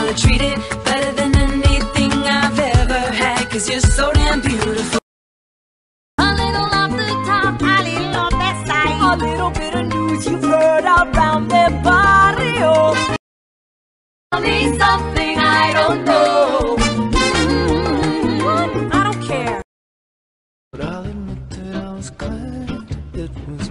wanna treat it better than anything I've ever had, 'cause you're so damn beautiful. A little off the top, a little off that side, a little bit of news you've heard around their barrio. Tell me something I don't know. I don't care. But I'll admit that I was glad it was